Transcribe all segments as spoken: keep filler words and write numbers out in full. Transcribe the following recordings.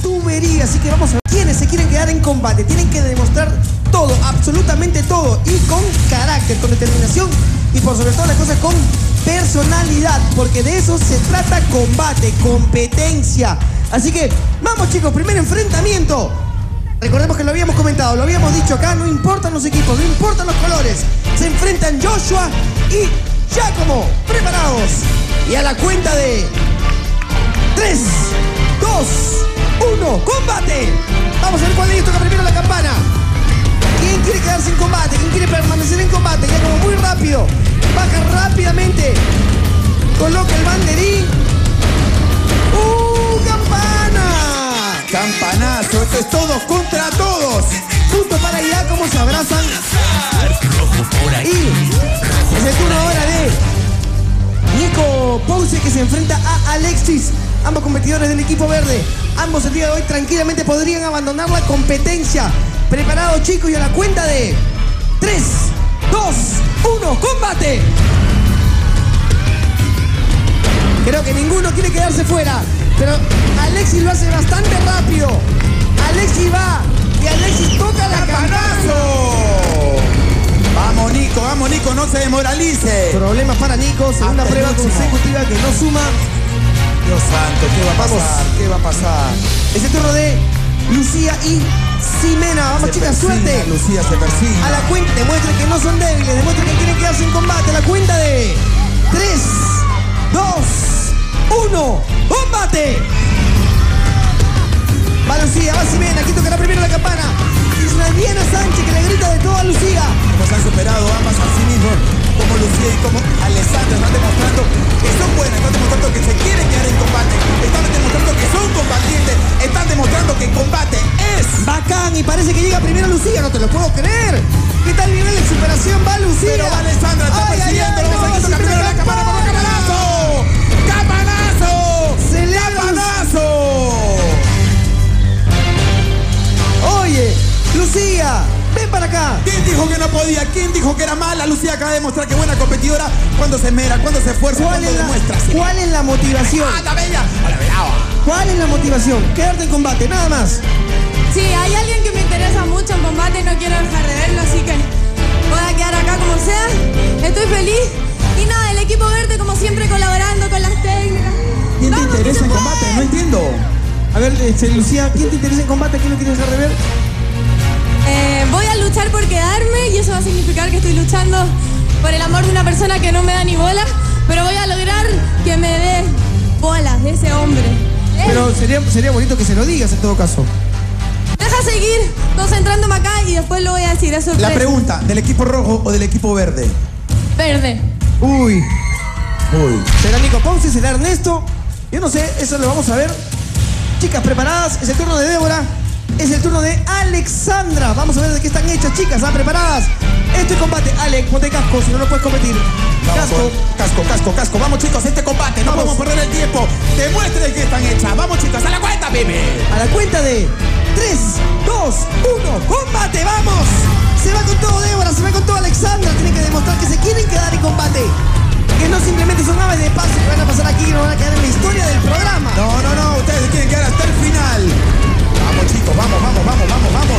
tubería. Así que vamos a ver quiénes se quieren quedar en combate. Tienen que demostrar todo, absolutamente todo. Y con carácter, con determinación y por sobre todas las cosas con personalidad. Porque de eso se trata combate, competencia. Así que vamos chicos, primer enfrentamiento. Recordemos que lo habíamos comentado, lo habíamos dicho acá, no importan los equipos, no importan los colores. Se enfrentan Joshua y Giacomo, preparados. Y a la cuenta de tres, dos, uno, ¡combate! Vamos a ver cuál de ellos toca primero la campana. ¿Quién quiere quedarse en combate? ¿Quién quiere permanecer en combate? Giacomo muy rápido, baja rápidamente, coloca el banderín. ¡Uh, campana! Campanazo, esto es todos contra todos. Punto para Giacomo, se abrazan. Y es el turno ahora de Nico Ponce, que se enfrenta a Alexis. Ambos competidores del equipo verde. Ambos el día de hoy tranquilamente podrían abandonar la competencia. Preparados chicos, y a la cuenta de tres, dos, uno, ¡combate! Creo que ninguno quiere quedarse fuera, pero Alexis lo hace bastante rápido. Alexis va y Alexis toca la ¡Campanazo! Vamos Nico, vamos Nico, no se desmoralice. Problemas para Nico, segunda Hasta prueba consecutiva que no suma. Dios santo, ¿qué va a pasar? Vamos. ¿Qué va a pasar? Es el turno de Lucía y Ximena. Vamos Se chicas, persigna, suerte. Lucía se persigna. A la cuenta, demuestren que no son débiles, demuestren que quieren quedarse en combate. A la cuenta de tres, dos, uno, ¡combate! Va Lucía, va Ximena, aquí tocará primero la campana. Es una Diana Sánchez que le grita de todo a Lucía. Nos han superado ambas a sí mismos, como Lucía y como Alessandra están demostrando que son buenas, están demostrando que se quieren quedar en combate, están demostrando que son combatientes, están demostrando que combate es bacán, y parece que llega primero Lucía, no te lo puedo creer. ¿Qué tal nivel de superación va Lucía? Pero va Alessandra, está Ay, persiguiendo, ay, ay, vamos a no, quitar primero la campana por un campanazo. ¡Campanazo! ¡Celebra! ¡Campanazo! Oye, Lucía, ven para acá. ¿Quién dijo que no podía? ¿Quién dijo que era mala? Lucía acaba de demostrar que es buena competidora cuando se esmera, cuando se esfuerza, ¿Cuál cuando es, demuestra. la, ¿Cuál es la motivación? ¡Ah, la bella! ¡A la bella! ¿Cuál es la motivación? Quedarte en combate, nada más. Sí, hay alguien que me interesa mucho en combate y no quiero dejar de verlo, así que voy a quedar acá como sea. Estoy feliz. Y nada, el equipo verde como siempre colaborando con las técnicas. ¿Quién te ¡Vamos, que interesa se en puede! combate? No entiendo. A ver, este, Lucía, ¿quién te interesa en combate? ¿Quién lo quieres dejar de ver? Eh, voy a luchar por quedarme y eso va a significar que estoy luchando por el amor de una persona que no me da ni bola, pero voy a lograr que me dé bolas de ese hombre. ¿Eh? Pero sería, sería bonito que se lo digas en todo caso. Deja seguir concentrándome acá y después lo voy a decir, es sorpresa. La pregunta, ¿del equipo rojo o del equipo verde? Verde. Uy, Uy. ¿será Nico Ponce? ¿Será Ernesto? Yo no sé, eso lo vamos a ver. Chicas, ¿preparadas? Es el turno de Débora. Es el turno de Alexandra. Vamos a ver de qué están hechas, chicas. ¿Están preparadas? Esto es combate. Alex, ponte casco, si no, no puedes competir. Vamos Casco. con- casco, casco, casco. Vamos chicos, este combate, no Vamos. podemos perder el tiempo. Demuestren que están hechas. Vamos chicos, a la cuenta, baby. A la cuenta de tres, dos, uno, ¡combate! ¡Vamos! Se va con todo Débora, se va con todo Alexandra. Tienen que demostrar que se quieren quedar en combate. Que no simplemente son aves de paso que van a pasar aquí y no van a quedar en la historia del programa. No, no, no, ustedes se quieren quedar hasta el final. Vamos chicos, vamos, vamos, vamos, vamos, vamos.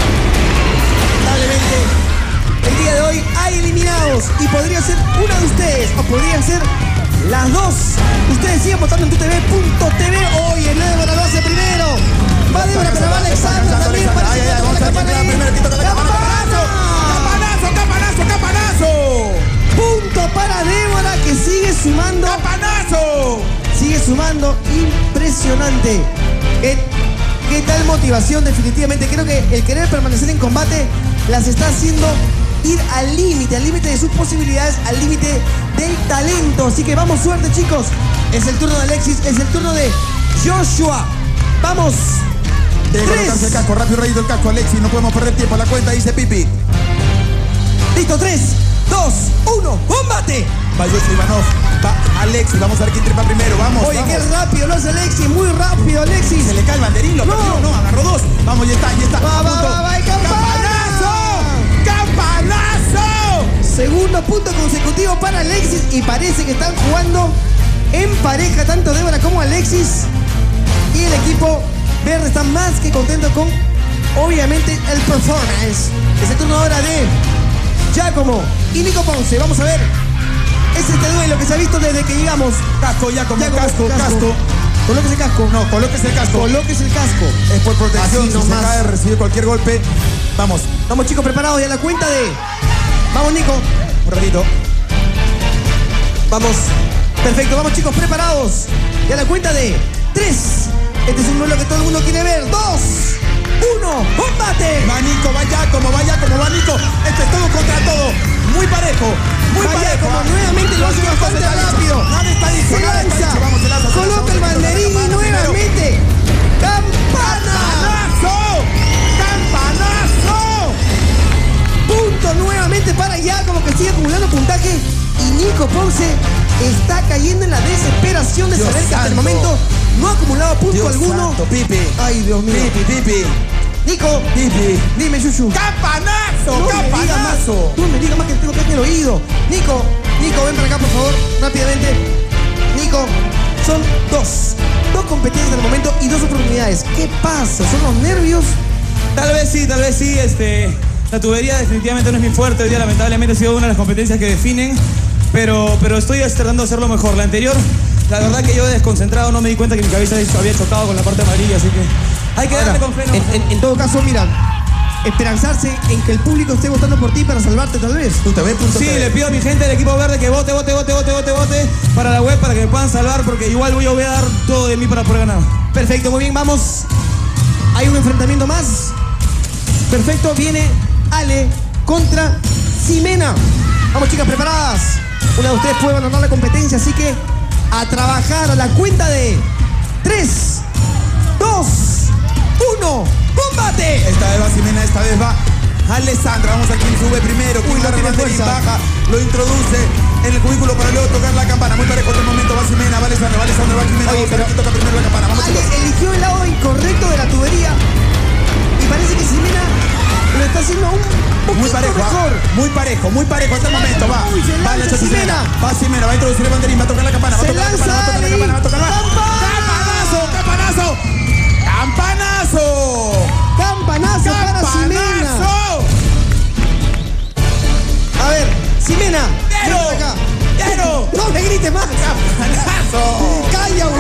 Lamentablemente, el día de hoy hay eliminados y podría ser una de ustedes o podrían ser las dos. Ustedes sigan votando en tu t v punto t v. Hoy el Débora lo hace primero. Va Débora, pero va Alexandra también. Ay, Parece ay, que ay, toca vamos la a ver quién campana queda ahí. primero, quién toca la campana. ¡Campana! ¡Campanazo, campanazo, campanazo! Punto para Débora, que sigue sumando. ¡Campanazo! Sigue sumando. Impresionante. ¿Qué, qué tal motivación? Definitivamente creo que el querer permanecer en combate las está haciendo ir al límite, al límite de sus posibilidades, al límite del talento. Así que vamos, suerte chicos. Es el turno de Alexis, es el turno de Joshua. Vamos. Tiene que colocarse el casco, rápido, rayito el casco, Alexis, no podemos perder tiempo. La cuenta dice Pipi. Listo, tres, dos, uno, ¡combate! Va Joshua Ivanov, va Alexis, vamos a ver quién trepa primero, vamos, Oye, vamos. qué rápido lo hace Alexis, muy rápido Alexis. Se le cae el banderín, lo No. perdió, no, agarró dos. Vamos, ya está, ya está. Va, a va, punto. va, va, y campana. ¡Campanazo! ¡Campanazo! Segundo punto consecutivo para Alexis y parece que están jugando en pareja tanto Débora como Alexis y el equipo verde está más que contento con, obviamente, el performance. Es el turno ahora de Giacomo y Nico Ponce. Vamos a ver. Es este duelo que se ha visto desde que llegamos. Casco, Giacomo, Giacomo, casco, casco. casco. Colóquese el casco. No, colóquese el casco. Colóquese el casco. Es por protección, Así si nomás. se cae, recibir cualquier golpe. Vamos. Vamos, chicos, preparados ya la cuenta de... Vamos, Nico. Un ratito. Vamos. Perfecto, vamos, chicos, preparados. Ya la cuenta de tres. Este es un duelo que todo el mundo quiere ver. Dos, uno, ¡combate! Va Nico, vaya como vaya como va Nico. Esto es todo contra todo. Muy parejo. Muy Vaya parejo. como ¿ah? nuevamente lo hace Los bastante tiempos están rápido. hechos. Nada está dicho, Se nada está lanza. dicho. Vamos, se lanza, se lanza. Coloca el Vamos, banderín y primero. nuevamente. ¡Campana! ¡Campanazo! ¡Campanazo! Punto nuevamente para Giacomo, que sigue acumulando puntaje. Y Nico Ponce está cayendo en la desesperación de Dios saber que hasta el santo. momento no ha acumulado punto Dios alguno. santo, Pipi. Ay, Dios mío. Pipi, Pipi. Nico, Pipi. dime, Yuyu. ¡Campanazo! No me diga más, ¡Campanazo! no me diga más que tengo que en el oído. Nico, Nico, ven para acá, por favor, rápidamente. Nico, son dos. Dos competencias en el momento y dos oportunidades. ¿Qué pasa? ¿Son los nervios? Tal vez sí, tal vez sí. Este, la tubería definitivamente no es mi fuerte. Hoy día lamentablemente ha sido una de las competencias que definen. Pero, pero estoy tratando de hacerlo mejor. La anterior, la verdad que yo desconcentrado no me di cuenta que mi cabeza había chocado con la parte amarilla. Así que hay que Ahora, darle con freno. en, en- en todo caso, mira, esperanzarse en que el público esté votando por ti para salvarte tal vez. Punto B, punto Sí, T V. le pido a mi gente del equipo verde que vote, vote, vote, vote, vote, vote para la web para que me puedan salvar porque igual voy a voy a dar todo de mí para poder ganar. Perfecto, muy bien, vamos. Hay un enfrentamiento más. Perfecto, viene Ale contra Ximena. Vamos, chicas, preparadas. Una de ustedes puede abandonar la competencia, así que a trabajar a la cuenta de tres, dos, uno, ¡combate! Esta vez va Ximena, esta vez va Alessandra. Vamos a quien sube primero. Quien Uy, no agarra tiene el banderín, fuerza. baja, lo introduce en el cubículo para luego tocar la campana. Muy parejo hasta el momento. Va Ximena, va Alessandra, va Alessandra, va Ximena. Oye, Vamos a ver pero- quién toca primero la campana. Vamos, Ale chicos. eligió el lado incorrecto de la tubería y parece que Ximena lo está haciendo un poquito Muy parejo, ¿ah? mejor. muy parejo, muy parejo hasta el momento. Va, Uy, se va lanza la Ximena. Ximena. Va Ximena, va a introducir el banderín, va a tocar la campana, va a Se tocar la campana, va a tocar la lanza campana, va a tocar la Ali. ¡Campanazo! ¡Campanazo! ¡Campanazo! Campanazo para Ximena. ¡Campanazo! A ver, Ximena, ¡Quiero! ven para acá. ¡Quiero! No me grites más. ¡Campanazo! Calla, güey.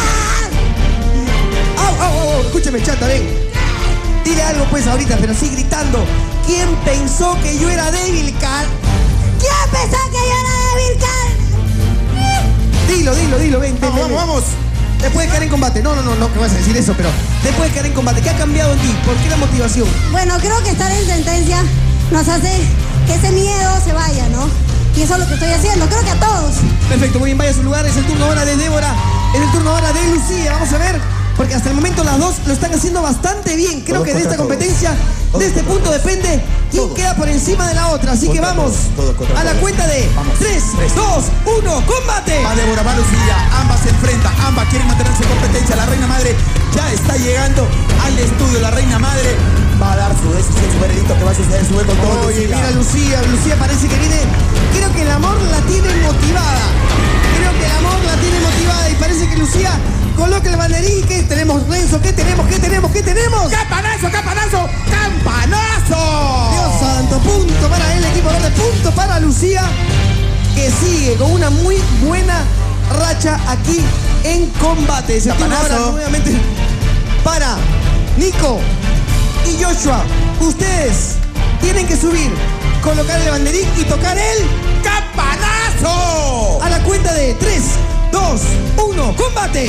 Au, au, au, au. Escúchame, chata, ven. Dile algo pues ahorita, pero sí gritando. ¿Quién pensó que yo era débil, Cal? ¿Quién pensó que yo era débil, Cal? Dilo, dilo, dilo, ven, ven, Vamos, ven, vamos, ven. vamos. Después de caer en combate. No, no, no, no que vas a decir eso, pero después de caer en combate, ¿qué ha cambiado en ti? ¿Por qué la motivación? Bueno, creo que estar en sentencia nos hace que ese miedo se vaya, ¿no? Y eso es lo que estoy haciendo, creo que a todos. Perfecto, muy bien, vaya a su lugar. Es el turno ahora de Débora. Es el turno ahora de Lucía. Vamos a ver, porque hasta el momento las dos lo están haciendo bastante bien. Creo Todos que de esta contra todos. competencia, Todos de este contra punto todos. depende quién Todos. queda por encima de la otra. Así que Contra vamos todos, todos contra a la todos. cuenta de Vamos. tres, Tres. dos, uno, ¡combate! Va Débora, va Lucía, ambas se enfrentan, ambas quieren mantenerse en competencia. La reina madre ya está llegando al estudio. La reina madre va a dar su decisión, su veredicto que va a suceder, sube con todo. Oye, Lucía. mira Lucía, Lucía parece que viene. Creo que el amor la tiene motivada. Creo que el amor la tiene motivada y parece que Lucía coloca el banderín. ¿Qué tenemos, Renzo? ¿Qué tenemos? ¿Qué tenemos? ¿Qué tenemos? ¡Campanazo, campanazo, campanazo! Dios santo, punto para el equipo verde, punto para Lucía, que sigue con una muy buena racha aquí en combate. Se turno ahora Campanazo. nuevamente para Nico y Joshua. Ustedes tienen que subir, colocar el banderín y tocar el ¡Campanazo! a la cuenta de tres, dos, uno, ¡combate!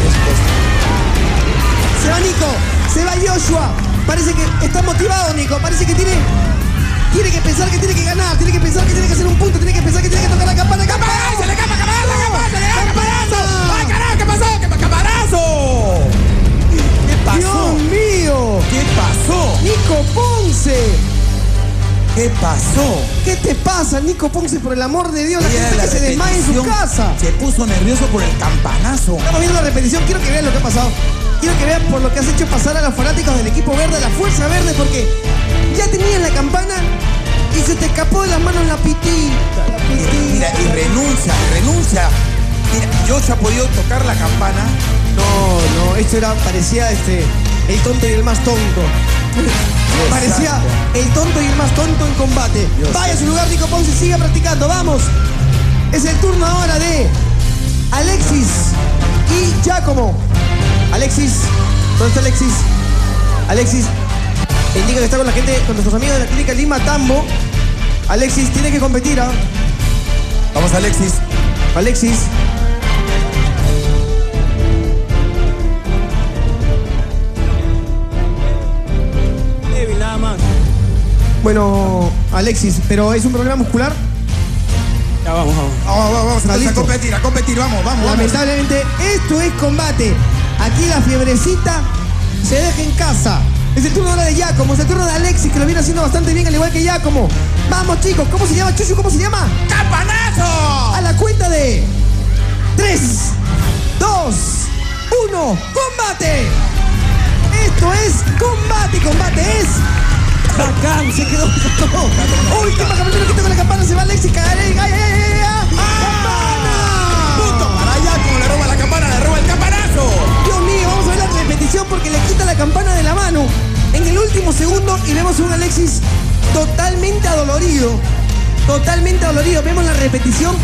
Se va Nico, se va Joshua. Parece que está motivado Nico, parece que tiene, tiene que pensar que tiene que ganar, tiene que pensar que tiene que hacer un punto, tiene que pensar que tiene que tocar la campana. ¡Campanazo! ¡Se le capa, campanazo, campanazo, le da campanazo! ¡Ay, carajo, qué pasó! ¿Qué pa- ¡Campanazo! ¿Qué pasó? ¡Dios mío! ¿Qué pasó? Nico Ponce. ¿Qué pasó? ¿Qué te pasa, Nico Ponce? Por el amor de Dios, la Mira gente la que se desmaya en su repetición, casa. se puso nervioso por el campanazo. Estamos viendo la repetición, quiero que vean lo que ha pasado. Quiero que vean por lo que has hecho pasar a los fanáticos del equipo verde, la fuerza verde, porque ya tenías la campana y se te escapó de las manos la pitita, la Y, pitita. mira, y renuncia, renuncia. Mira, Josh ha podido tocar la campana No, no, esto era, parecía este, el tonto y el más tonto. Parecía el tonto y el más tonto en combate. Dios Vaya a su lugar, Nico Ponce, siga practicando, vamos. Es el turno ahora de Alexis y Giacomo. Alexis, ¿dónde está Alexis? Alexis, indica que está con la gente, con nuestros amigos de la clínica Lima Tambo. Alexis tiene que competir, ¿ah? Vamos, Alexis. Alexis. Débil, nada más. Bueno, Alexis, ¿pero es un problema muscular? Ya vamos, vamos. Vamos, vamos, vamos ¿Está a listo? competir, a competir, vamos, vamos, vamos. Lamentablemente, esto es combate. Aquí la fiebrecita se deja en casa. Es el turno ahora de Giacomo, es el turno de Alexis, que lo viene haciendo bastante bien, al igual que Giacomo. Vamos, chicos, ¿cómo se llama, Chuchu? ¿Cómo se llama? ¡Campanazo! A la cuenta de tres, dos, uno, ¡combate! Esto es combate, combate es... Bacán, se quedó. Uy, qué baja, primero que toca la campana, se va Alexis, cagaré. ¡Ay, ay, ay, ay! ¡Campana! Punto para Giacomo, le roba la campana, le roba el campanazo. Dios mío, vamos a ver la repetición porque le quita la campana de la mano en el último segundo y vemos a un Alexis totalmente adolorido. Totalmente adolorido. Vemos la repetición.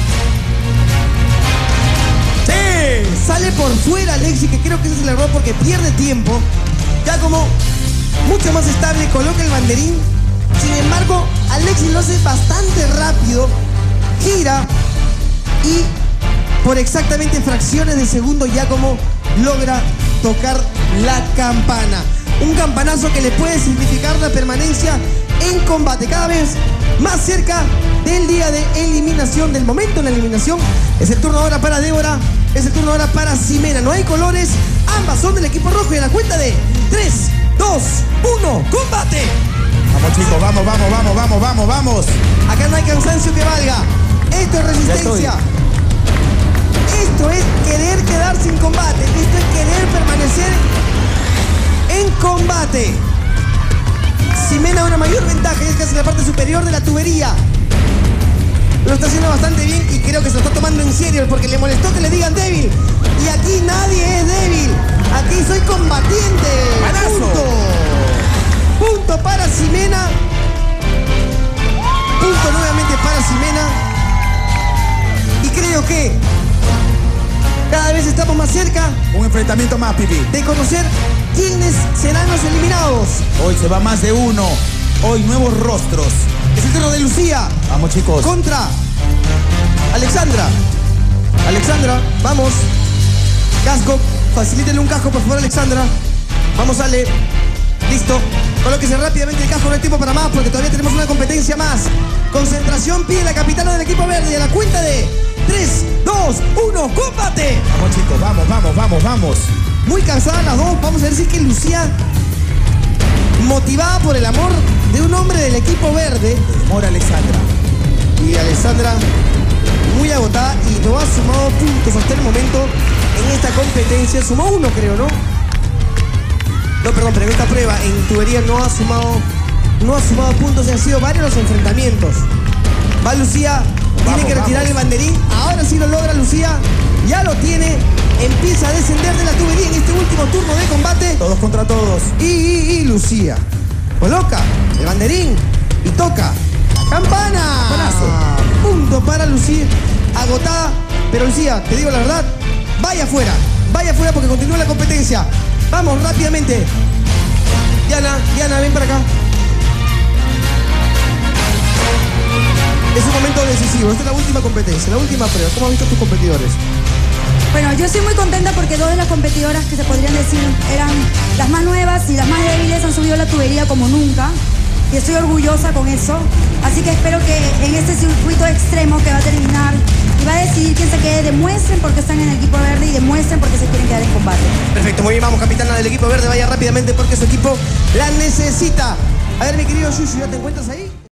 ¡Sí! Sale por fuera Alexis, que creo que ese es el error porque pierde tiempo. Ya como mucho más estable, coloca el banderín. Sin embargo, Alexis lo hace bastante rápido. Gira y por exactamente fracciones de segundo ya como logra tocar la campana. Un campanazo que le puede significar la permanencia en combate, cada vez más cerca del día de eliminación, del momento de la eliminación. Es el turno ahora para Débora, es el turno ahora para Ximena. No hay colores, ambas son del equipo rojo y a la cuenta de tres, dos, uno, ¡combate! Vamos, chicos, vamos, vamos, vamos, vamos, vamos, vamos. Acá no hay cansancio que valga. Esto es resistencia. Esto es querer quedarse en combate. Esto es querer permanecer en combate. Ximena una mayor ventaja, es casi la parte superior de la tubería. Lo está haciendo bastante bien y creo que se lo está tomando en serio porque le molestó que le digan débil. Y aquí nadie es débil. Aquí soy combatiente. ¡Balazo! Punto. Punto para Ximena. Punto nuevamente para Ximena. Y creo que cada vez estamos más cerca Un enfrentamiento más, Pipi. de conocer quiénes serán los eliminados. Hoy se va más de uno. Hoy nuevos rostros. Es el turno de Lucía Vamos, chicos. contra Alexandra. Alexandra, vamos. Casco, facilítele un casco, por favor, Alexandra. Vamos, Ale. Listo. Colóquese rápidamente el casco, no hay tiempo para más porque todavía tenemos una competencia más. Concentración pide la capitana del equipo verde y a la cuenta de tres, dos, uno, ¡combate! Vamos, chicos, vamos, vamos, vamos, vamos. Muy cansadas las dos. Vamos a ver si es que Lucía, motivada por el amor de un hombre del equipo verde, Mora Alexandra. y Alexandra muy agotada y no ha sumado puntos hasta el momento en esta competencia. Sumó uno, creo, ¿no? No, perdón, pero en esta prueba en tubería no ha sumado no ha sumado puntos y han sido varios los enfrentamientos. Va Lucía, tiene Vamos, que retirar vamos. el banderín. Ahora sí lo logra Lucía. Ya lo tiene. Empieza a descender de la tubería en este último turno de combate. Todos contra todos. Y, y, y Lucía coloca el banderín y toca la campana. Campanazo. Punto para Lucía, agotada. Pero Lucía, te digo la verdad, vaya afuera, vaya afuera porque continúa la competencia. Vamos rápidamente. Diana, Diana, ven para acá. Es un momento decisivo, esta es la última competencia, la última prueba. ¿Cómo has visto tus competidores? Bueno, yo estoy muy contenta porque dos de las competidoras que se podrían decir eran las más nuevas y las más débiles han subido la tubería como nunca. Y estoy orgullosa con eso. Así que espero que en este circuito extremo que va a terminar y va a decidir quién se quede, demuestren por qué están en el equipo verde y demuestren por qué se quieren quedar en combate. Perfecto, muy bien, vamos, capitana del equipo verde, vaya rápidamente porque su equipo la necesita. A ver, mi querido Shushu, ¿ya te encuentras ahí?